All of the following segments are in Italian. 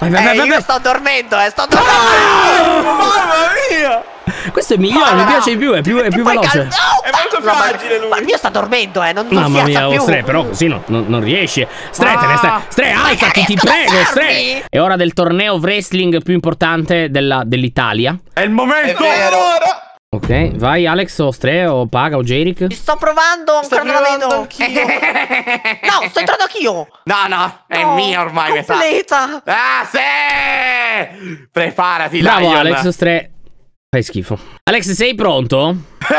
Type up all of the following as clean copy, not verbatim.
Vai. Io sto dormendo, sto dormendo. Mamma mia! Questo è migliore, mi piace di più, è più veloce. È molto fragile lui. Ma il mio sta dormendo, non si Mamma alza mia, più. Stre, però così non riesci. Stre, te ne stai. Stre, alzati, ti riesco ad prego, Stre. alzarmi. È ora del torneo wrestling più importante dell'Italia. È il momento. È vero. Ok, vai Alex o Stre o Paga o Jerick. Ci sto provando, ancora non la vedo. anch'io. No, sto entrando anch'io. No, è mia ormai, mi sa. Completa. Ah, sì! Preparati, Bravo Lion. Alex, Stre. Fai schifo. Alex, sei pronto?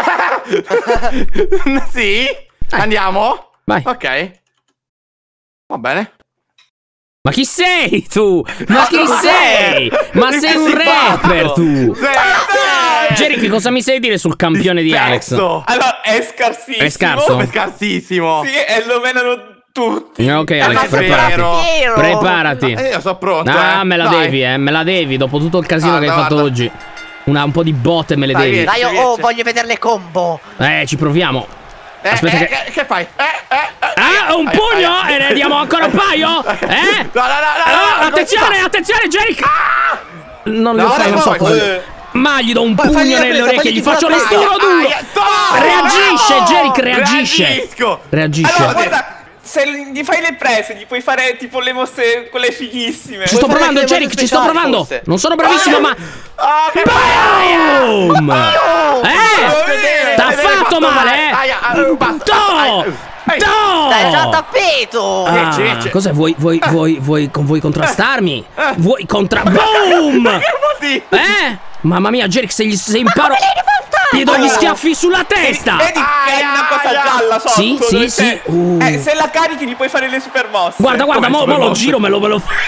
Sì? Andiamo? Vai. Ok. Va bene. Ma chi sei tu? Ma chi sei? Ma sei un rapper tu. Sì. Jerick, cosa mi sai dire sul campione di Alex? Pezzo. Allora, è scarsissimo. È scarso? È scarsissimo. Sì, e lo menano tutti. Ok, Alex, ma preparati. vero. Preparati. Io sono pronto. Ah, me la Dai. devi, me la devi. Dopo tutto il casino che hai Guarda, fatto guarda. oggi. Un po' di botte me le Dai, devi. via. Dai, voglio vedere le combo. Ci proviamo. Aspetta Che fai? Un pugno? E ne diamo ancora un paio? No. Attenzione, Jerick! Non lo No, fai, non so no, come. Ma gli do un pugno fagli la nelle presa, orecchie, fagli gli faccio tipo lo la sturo duro. Reagisce, Jerick, reagisce. Reagisco. Reagisce. Allora, guarda, se gli fai le prese, gli puoi fare tipo le mosse, quelle fighissime. Ci sto fare provando, anche le Jerick, mosse ci sto speciali, provando. forse. Non sono bravissimo, ma. Che Boom! T'ha Ti fatto male, Basta. Dai, già tappeto. Ecce. Cos'è? Vuoi contrastarmi? Vuoi contra. Boom! Che vuol dire? Mamma mia, Jerick, se imparo. Gli do gli schiaffi sulla testa. Vedi che è una cosa gialla sotto? Sì, dove sì. c'è- se la carichi gli puoi fare le super mosse. Guarda, Come mo super lo mosse? giro, me lo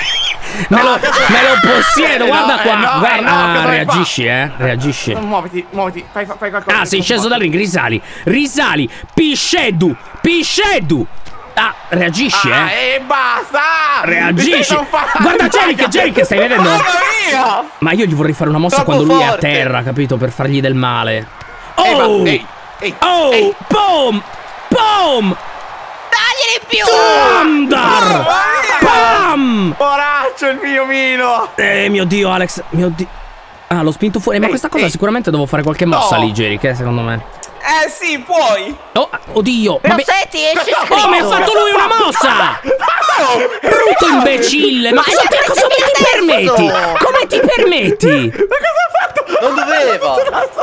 possiedo, guarda qua. Guarda, reagisci, reagisci. Muoviti, fai qualcosa. Sei sceso dal ring, risali. Piscedu. Reagisci, E basta! Reagisci. Guarda Jerick, stai vedendo? Mamma mia! Ma io gli vorrei fare una mossa Troppo quando lui è a forte. terra, capito? Per fargli del male. Ehi. Boom! Dagliene più. Andar! Bam! Poraccio il mio Mino! Mio Dio, Alex, mio Dio. L'ho spinto fuori, ma questa cosa sicuramente devo fare qualche mossa lì, Jerick, secondo me. Sì, puoi. Oddio. Lo senti, esce scritto. Oh, mi ha fatto lui una mossa! Brutto imbecille! Ma cosa ti permetti? Come ti permetti? Non doveva.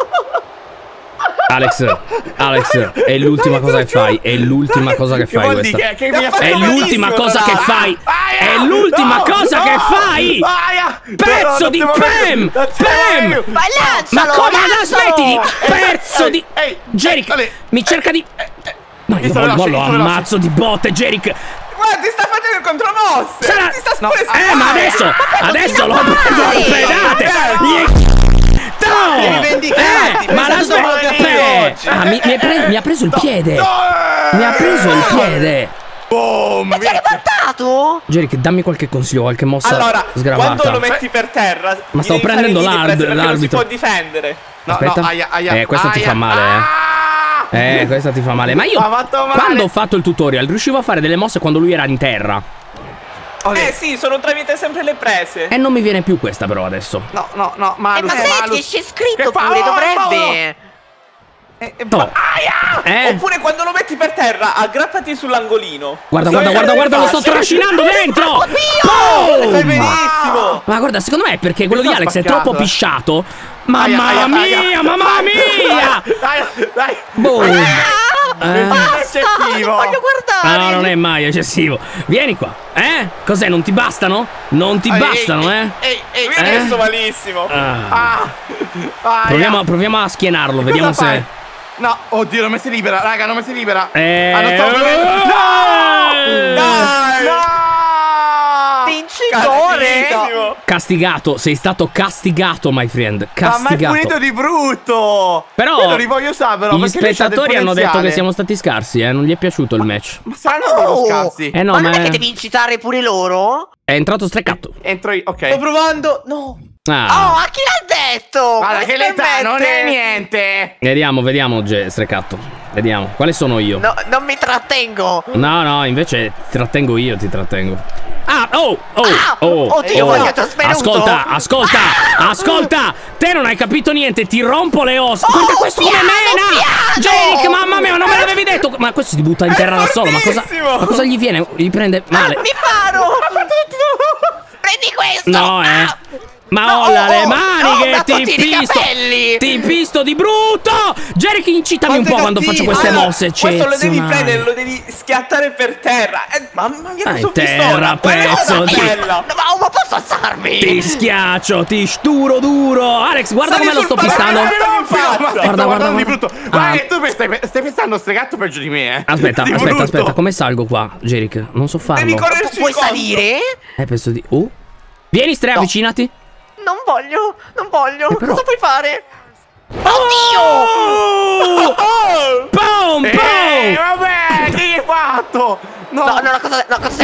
Alex, è l'ultima cosa che fai. È l'ultima cosa che fai questa. È l'ultima cosa che fai. È l'ultima cosa che fai. Pezzo di Pam! Vai, lancialo. Ma come la lancialo. smetti di pezzo di Jerick? Mi cerca di. Ma io lo ammazzo di botte, Jerick. Guarda, ti sta facendo il contromosse. Ti sta spressando. Ma adesso lo prendo a pedate. Devi vendicarti. Ma la mi ha preso il piede. Mi ha preso il piede. Boom! Ti hai ribaltato? Jerick, dammi qualche consiglio, qualche mossa Allora, sgravata. quando lo metti per terra, Ma stavo gli devi fare prendendo lì di presa, perché non si l'arbitro. può difendere. Aspetta. Questa ti fa male, questa ti fa male. Ma io, quando ho fatto il tutorial, riuscivo a fare delle mosse quando lui era in terra. Sì, sono tramite sempre le prese. E non mi viene più questa però adesso. No, Ma Malus. senti, esce scritto Che fa? pure, dovrebbe. Oppure quando lo metti per terra, aggrappati sull'angolino. Guarda, lo sto trascinando dentro. Fai benissimo. Ma guarda, secondo me è perché quello di sta Alex è spaccato, troppo pisciato. Mamma mia! Dai! Boom! Basta, non voglio guardare. No, non è mai eccessivo. Vieni qua. Cos'è? Non ti bastano? Non ti bastano, Mi è messo malissimo. Proviamo a schienarlo, vediamo se. No, oddio, non mi si libera, raga, non mi si libera. No! Vincitore. Castigato, sei stato castigato, my friend. Ma è Castigato. pulito di brutto. Però io non li voglio usare, però, gli perché lui c'ha del spettatori hanno detto che potenziale. siamo stati scarsi, non gli è piaciuto il match. Ma saranno loro scarsi. No, Ma non è che devi incitare pure loro? È entrato streccato. Entro io, ok. Sto provando. No. Oh, a chi l'ha detto? Guarda Come che si l'età non è permette? niente. Vediamo, Streccato. Vediamo. Quali sono io? No, non mi trattengo. No, invece ti trattengo io, ti trattengo. Oddio, guarda, ascolta, te non hai capito niente, ti rompo le ossa. Guarda questo come mena! Jake, mamma mia, non me l'avevi detto. Ma questo si butta in terra da solo, ma cosa gli viene? Gli prende male. Mi paro! Prendi questo! No, Ma olla le maniche, ti pisto di brutto! Jerick, incitami un po' quando faccio queste mosse. Questo lo devi prendere, lo devi schiattare per terra. Mamma mia, questo terra, pezzo di... ma posso alzarmi? Ti schiaccio, ti sturo duro. Alex, guarda come lo sto pistando. Guarda di brutto. Guarda, tu stai pensando sto gatto peggio di me, Aspetta, come salgo qua, Jerick? Non so farlo. Devi correrci. Puoi salire? Penso di... Vieni, Stre, avvicinati. Non voglio. Però... Cosa puoi fare? Oddio! Boom! Vabbè, che hai fatto? No, cosa stai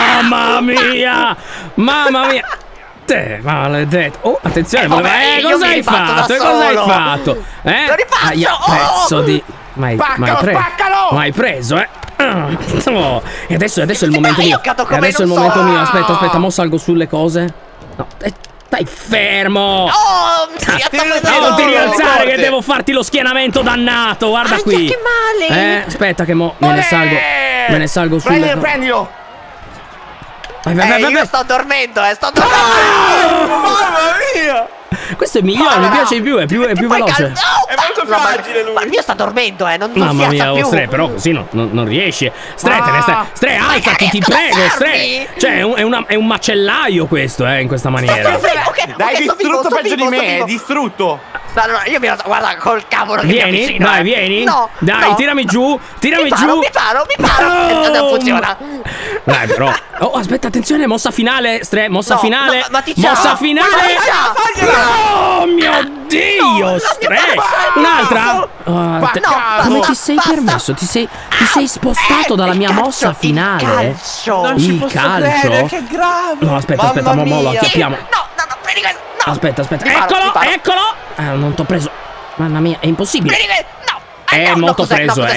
Mamma mia! Te, maledetto! Attenzione, cosa hai fatto? Lo rifaccio! Pezzo di... Ma hai preso, E adesso è il momento mio. Aspetta, mo salgo sulle cose. No, stai fermo! Non ti rialzare che devo farti lo schienamento dannato! Guarda qui! Che male! Aspetta che mo me ne salgo sulle... Prendilo! Vai. Io sto dormendo, Mamma mia! Questo è migliore, mi piace di più, è più veloce. È molto fragile lui. Ma io sto dormendo, non Mamma si alza mia, più. Stre, però così non riesci. Stre, Stre, alzati, ti prego, Stre. Cioè, è un macellaio questo, in questa maniera. Dai, distrutto peggio di me, è distrutto. No, io guarda col cavolo che vieni, mi avvicino. Dai, vieni. No, dai, tirami giù. Mi paro. Non funziona. Dai, però. Oh, aspetta, attenzione, mossa finale, Stre, mossa finale. Mossa finale. Oh mio Dio, Stre. Un'altra. Come ti sei permesso? Ti sei spostato dalla mia mossa finale? Il calcio? Che grave. No, aspetta, mo lo acchiappiamo. No, prendi questo. No. Aspetta. Eccolo. Non t'ho preso. Mamma mia, è impossibile. No. È molto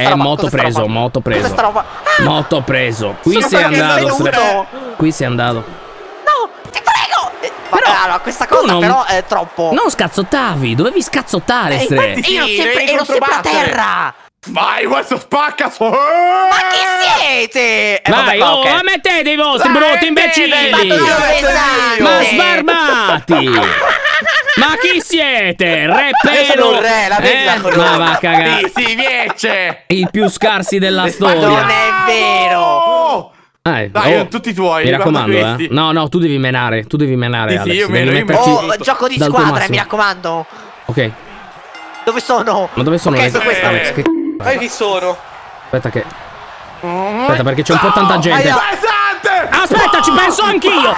preso. Qui sei andato. No, ti prego. Però questa cosa però è troppo. Non scazzottavi, dovevi scazzottare, Stre. Io ero sempre a terra. Vai, questo spacca. Ma chi siete? Vai, mettete i vostri brutti imbecilli. Ma sbarbati. Ma chi siete? Re Pelo? Sono un re, la vedi la corona? Ma va a cagare. Si viece. I più scarsi della storia. Non è vero. Dai, tutti tuoi. Mi raccomando, No, tu devi menare. Alex. Io gioco di squadra, mi raccomando. Ok. Dove sono? Ma dove sono? Alex, Ma chi sono? Aspetta perché c'è un po' tanta gente. Aspetta, ci penso anch'io.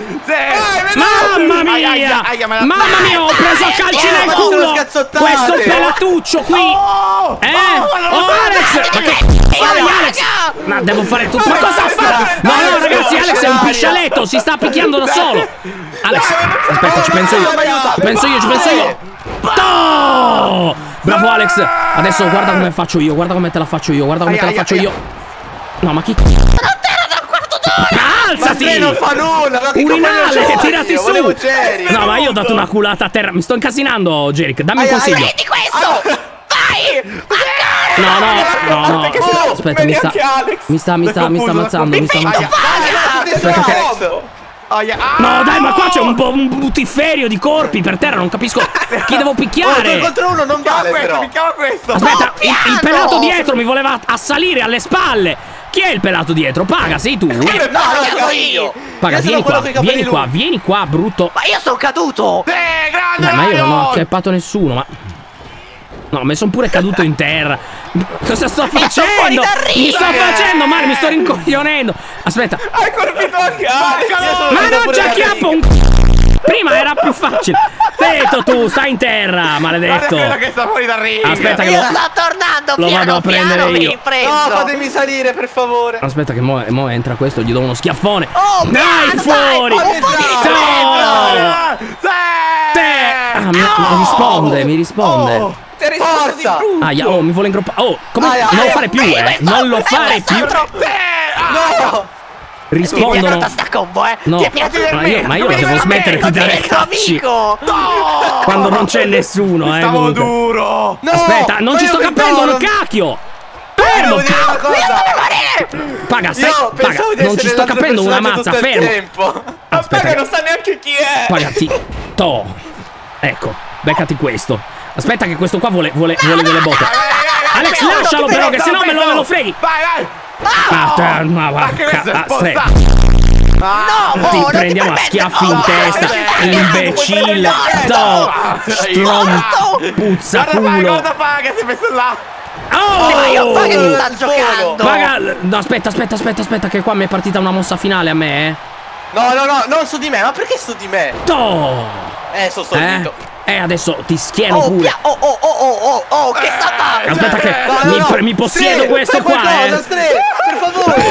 Mamma mia, ho preso a calci nel culo. Questo pelatuccio qui. Alex. Ma che fai, Alex? Ma devo fare tutto. Ma cosa fa? No, ragazzi, Alex è un piscialetto, si sta picchiando da solo. Alex, aspetta, ci penso io. No! Bravo Alex. Adesso guarda come faccio io, guarda come te la faccio io. No, ma chi... Alzati! Non fa nulla! Urinale, tirati su! No, ma io ho dato una culata a terra. Mi sto incasinando, Jerick. Dammi un consiglio. Prendi questo! Vai! No. Aspetta, mi sta ammazzando. No, dai, ma qua c'è un buttiferio di corpi per terra. Non capisco chi devo picchiare. Contro uno non vale, però. questo. Aspetta, il pelato dietro mi voleva assalire alle spalle. Chi è il pelato dietro? Paga, sei tu? No, sono io. Paga, vieni qua, brutto. Ma io sono caduto. Grande. Ma io non ho acchiappato nessuno, ma... No, mi sono pure caduto in terra. Cosa sto facendo? Mi sto facendo male, mi sto rincoglionendo. Aspetta. Hai colpito anche Alex. Ma non ci acchiappo un... Prima era più facile. Tetto, tu, stai in terra, maledetto. Guarda che sta fuori da riga. Aspetta che io sto tornando, lo vado a prendere io. No, fatemi salire, per favore. Aspetta che mo entra questo, gli do uno schiaffone. Dai, fuori! Mi risponde. Forza! Mi vuole ingruppare. Non lo fare più, Non lo fare più. No! rispondono. sta combo, No, ma io devo smettere di dare calci quando non c'è nessuno, Stavo duro. No, Aspetta, non ci sto capendo, no, cacchio! Fermo! Devo dire una cosa. Paga, Io pensavo di non ci essere sto l'altro capendo una personaggio mazza, tutto il fermo! tempo. Aspetta che non sa neanche chi è. Pagati, ecco, beccati questo. Aspetta che questo qua vuole delle botte. Alex, lascialo però, che sennò me lo freghi. Vai. Ma va, No, ti prendiamo a schiaffi in testa, imbecille. Puzza culo. Guarda, paga, si è messo là. Io che mi sta giocando. Paga, no, aspetta, che qua mi è partita una mossa finale a me, No, non su di me, ma perché su di me? Sono stordito. Adesso ti schieno pure. Che sta facendo? Aspetta che mi possiedo questo qua, per favore.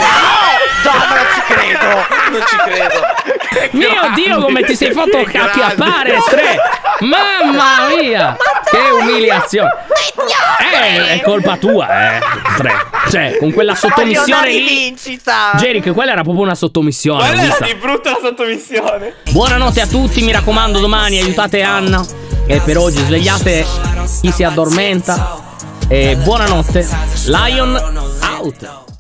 Non ci credo. Mio Dio, come ti sei fatto acchiappare, Stre. Mamma mia, che umiliazione. È colpa tua, Stre. Cioè, con quella sottomissione lì. Jerick, quella era proprio una sottomissione. Quella era di brutta la sottomissione. Buonanotte a tutti, mi raccomando, domani aiutate Anna. E per oggi svegliate chi si addormenta. E buonanotte. Lion out.